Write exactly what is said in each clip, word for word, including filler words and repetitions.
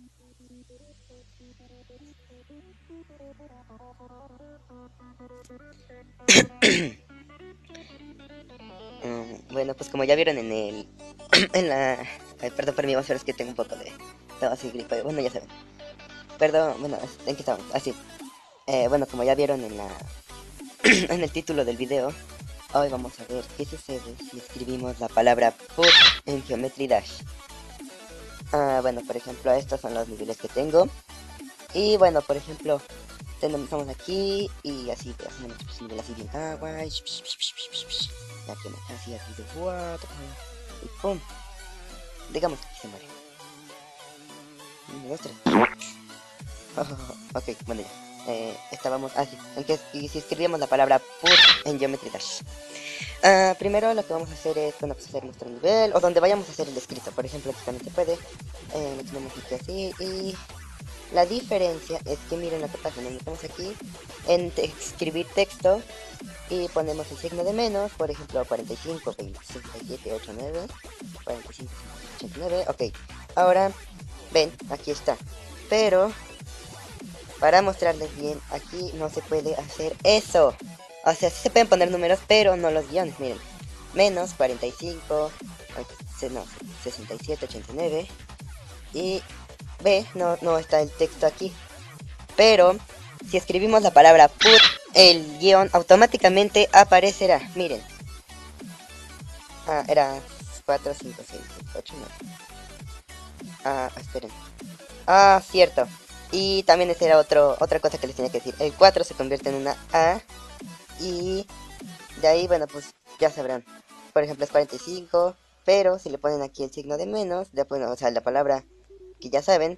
Mm, bueno, pues como ya vieron en el... en la... Ay, perdón por mi voz, pero es que tengo un poco de... Todo así gripe. Bueno, ya saben. Perdón, bueno, ¿en qué estamos? Así. Eh, bueno, como ya vieron en la... en el título del video, hoy vamos a ver qué sucede si escribimos la palabra put en Geometry Dash. Ah, bueno, por ejemplo, estos son los niveles que tengo. Y bueno, por ejemplo, tenemos, estamos aquí y así, pues, hacemos un nivel así bien agua. Y ya que me así, así de what, y pum. Digamos que aquí se muere. Uno, dos, tres. Ok, bueno ya. Eh, estábamos así. En que y si escribíamos la palabra put en Geometry Dash. Ah, primero lo que vamos a hacer es, bueno, pues hacer nuestro nivel, o donde vayamos a hacer el escrito. Por ejemplo, aquí también se puede. Eh, lo tenemos aquí así y la diferencia es que miren lo que pasa. Nos metemos aquí en te escribir texto y ponemos el signo de menos, por ejemplo, cuarenta y cinco, veintiséis, siete, ocho, nueve, cuarenta y cinco, ochenta y nueve, ok. Ahora, ven, aquí está. Pero, para mostrarles bien, aquí no se puede hacer eso. O sea, sí se pueden poner números, pero no los guiones, miren. Menos cuarenta y cinco, no, sesenta y siete, ochenta y nueve. Y ve, no, no está el texto aquí. Pero, si escribimos la palabra put, el guión automáticamente aparecerá. Miren. Ah, era cuatro, cinco, seis, siete, ocho, nueve. Ah, esperen. Ah, cierto. Y también esa era otro, otra cosa que les tenía que decir. El cuatro se convierte en una A. Y de ahí, bueno, pues ya sabrán. Por ejemplo, es cuarenta y cinco. Pero si le ponen aquí el signo de menos, ya ponen, o sea, la palabra que ya saben.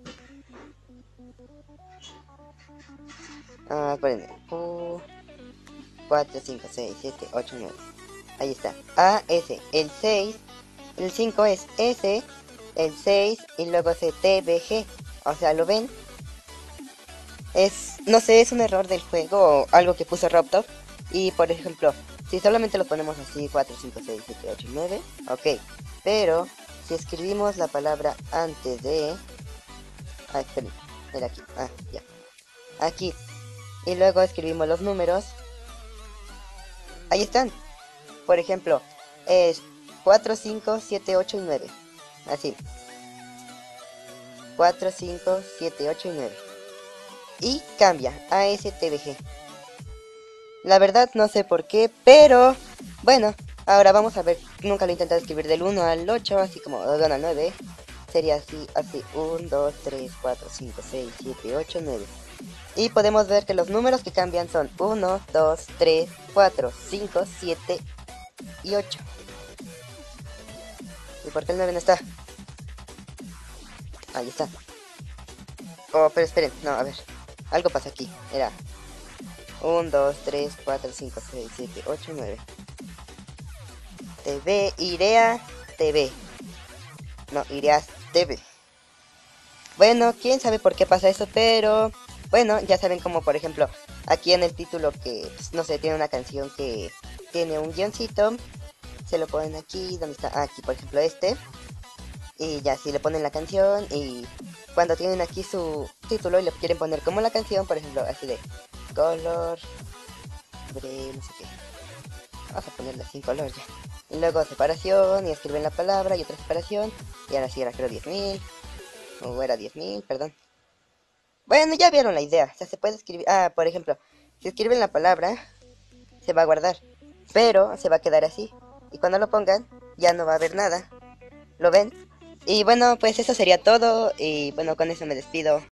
Ah, ponen Q, cuatro, cinco, seis, siete, ocho, nueve. Ahí está. A, S. El seis. El cinco es S. El seis. Y luego C, T, B, G. O sea, ¿lo ven? Es, no sé, es un error del juego o algo que puso Robtop. Y por ejemplo, si solamente lo ponemos así, cuatro, cinco, seis, siete, ocho, nueve, ok. Pero si escribimos la palabra antes de... Ah, esperen, era aquí, ah, ya. Aquí. Y luego escribimos los números. Ahí están. Por ejemplo, es cuatro, cinco, siete, ocho y nueve. Así. cuatro, cinco, siete, ocho y nueve. Y cambia a S T V G. La verdad no sé por qué, pero bueno, ahora vamos a ver. Nunca lo he intentado escribir del uno al ocho, así como bueno, al nueve. Sería así, así, uno, dos, tres, cuatro, cinco, seis, siete, ocho, nueve. Y podemos ver que los números que cambian son uno, dos, tres, cuatro, cinco, siete y ocho. ¿Y por qué el nueve no está? Ahí está. Oh, pero esperen, no, a ver. Algo pasa aquí. Era uno, dos, tres, cuatro, cinco, seis, siete, ocho, nueve. T V, Irea, T V. No, Ireas T V. Bueno, quién sabe por qué pasa eso, pero bueno, ya saben como por ejemplo aquí en el título que, pues, no sé, tiene una canción que tiene un guioncito. Se lo ponen aquí, ¿dónde está? Ah, aquí por ejemplo este. Y ya si le ponen la canción y cuando tienen aquí su título y le quieren poner como la canción, por ejemplo, así de color, bre, no sé qué. Vamos a ponerle sin color ya. Y luego separación y escriben la palabra y otra separación. Y ahora sí era creo diez mil. O era diez mil, perdón. Bueno, ya vieron la idea. O sea, se puede escribir... Ah, por ejemplo, si escriben la palabra, se va a guardar. Pero se va a quedar así. Y cuando lo pongan, ya no va a haber nada. ¿Lo ven? Y bueno, pues eso sería todo. Y bueno, con eso me despido.